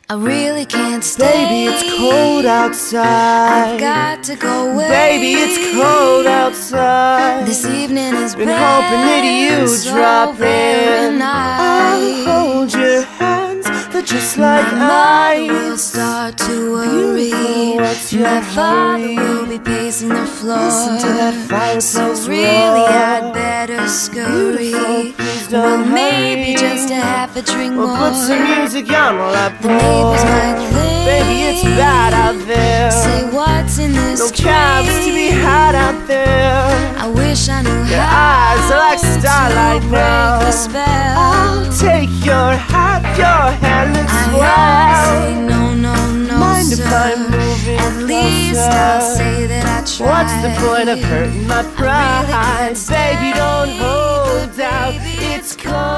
I really can't stay. Baby, it's cold outside. I've got to go away. Baby, it's cold outside. This evening has been hoping that you so drop very in. nice. I'll hold your hands, they're just like My mother will ice. start to worry. Beautiful, what's your My father hurry? will be pacing the floor. Listen to that fireplace So really roar. I'd better scurry. Beautiful, please Well, don't maybe hurry. just a half a drink We'll more. put some music on while I The neighbors might pour. think, Baby, it's bad out there. say what's in this No cabs to be had out there. I wish I knew Your how eyes are like starlight to break now. the spell. I'll take your hat, your hand and I swell. say no, no, no, Mind sir. if I'm moving At least closer? I'll say that I tried. What's the point of hurting my pride? can't Baby, don't stay, hold but out. baby, It's cold